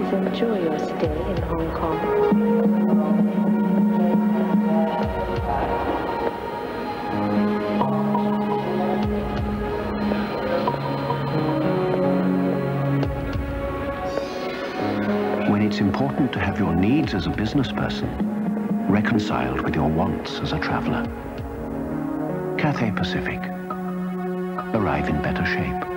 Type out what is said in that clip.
Please enjoy your stay in Hong Kong. When it's important to have your needs as a business person reconciled with your wants as a traveler. Cathay Pacific. Arrive in better shape.